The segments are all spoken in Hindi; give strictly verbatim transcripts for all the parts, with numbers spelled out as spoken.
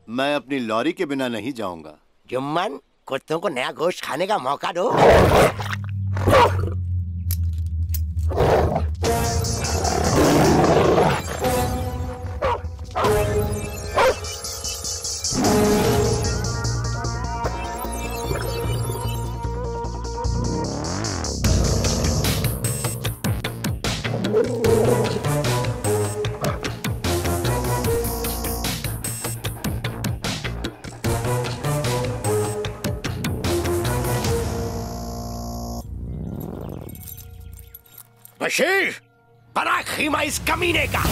मैं अपनी लॉरी के बिना नहीं जाऊंगा। जुम्मन, कुत्तों को नया गोश्त खाने का मौका दो। बशीर, बड़ा खीमा इस कमीने का।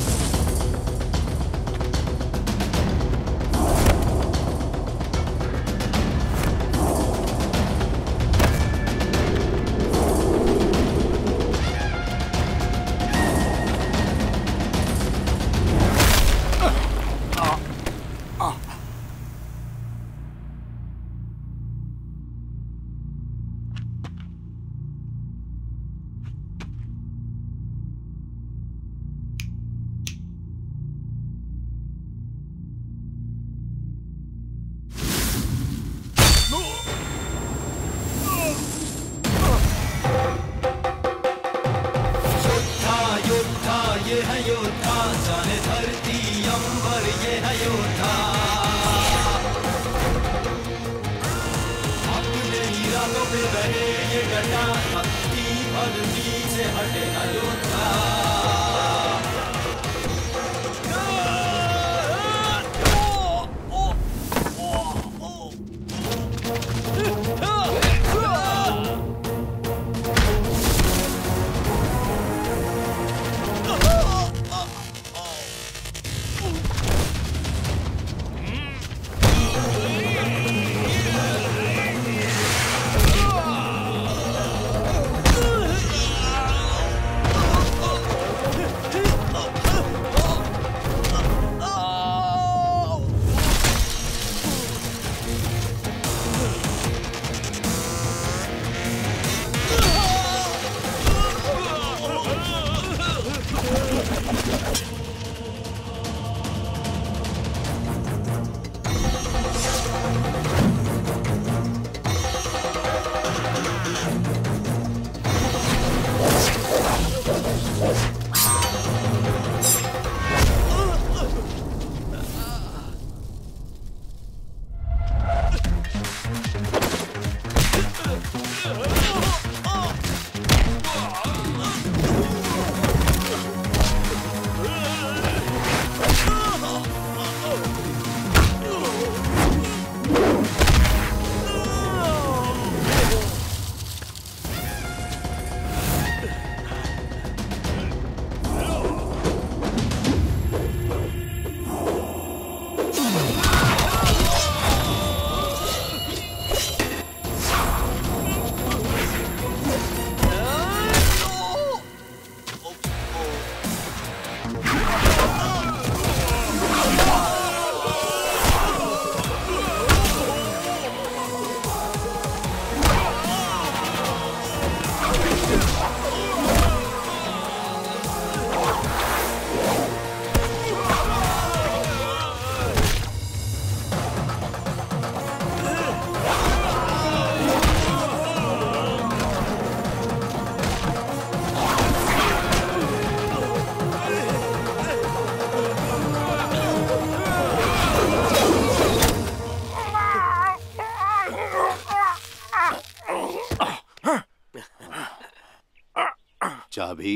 चाबी?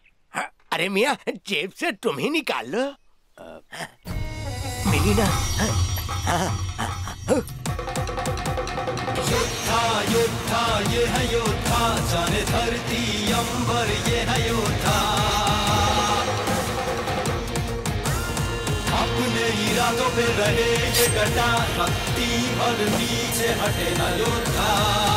अरे मियाँ, जेब से तुम ही निकाल लो। मिली ना? योद्धा योद्धा ये है योद्धा, जाने धरती अंबर ये है योद्धा। अपने इरादों पे रहे ये डटा, रत्ती भर नीचे हटे ना योद्धा।